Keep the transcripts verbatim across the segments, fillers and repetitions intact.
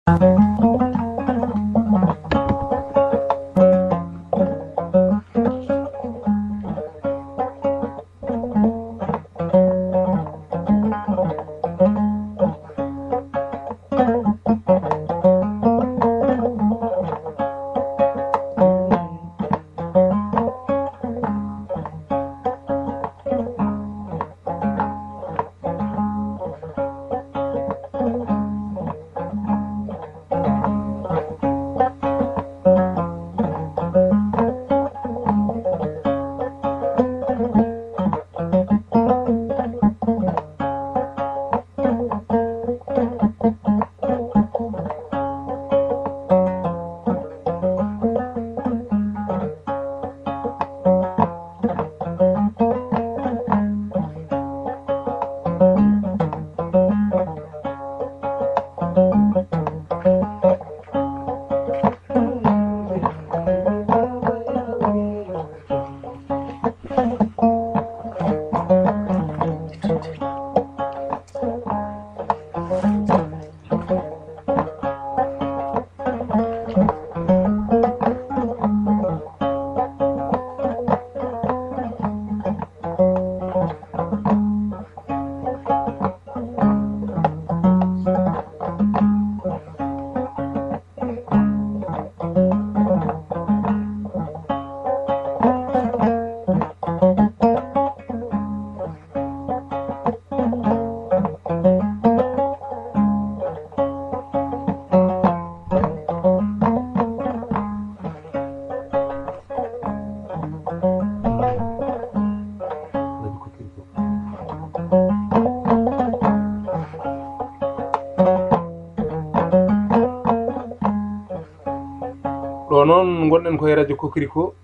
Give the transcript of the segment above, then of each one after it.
non gonɗen koye radio Kokriko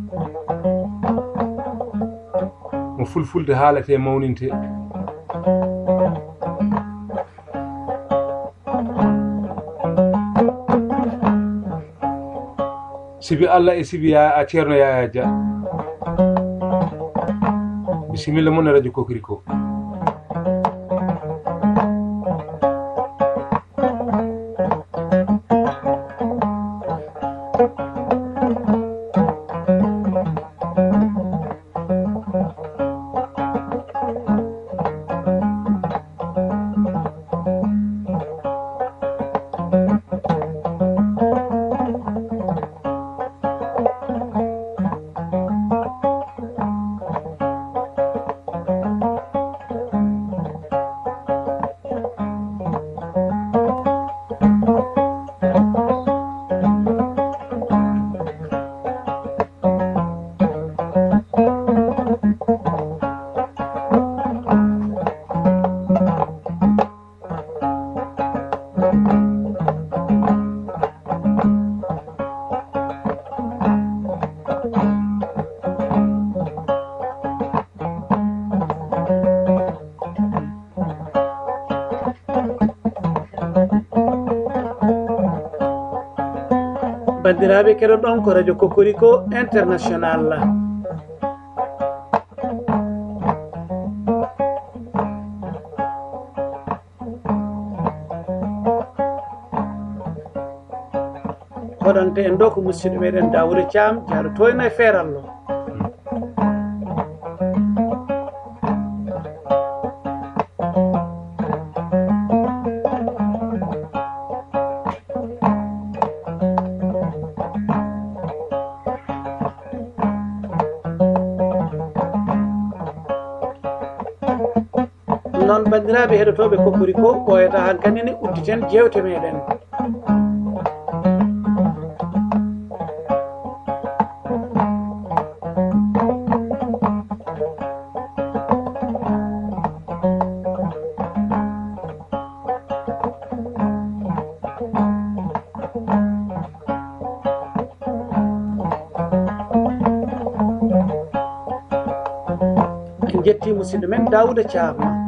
mo fulfulde haalate mawninte sibi Allah e sibi ya Ceerno Yaya Dia bisimilla mon radio Kokriko bandiraɓe keɗon ɗon ko radio Kokoriko international hoɗonte en ɗo ko musidɗo meɗen Daouda Thiam jaaɗo toyno e feerallo non bandiraɓe heɗotoɓe Kokoriko ɓoyata hankkandi ne udditen jewte meɗen en jetti musidɗo men Daouda Thiam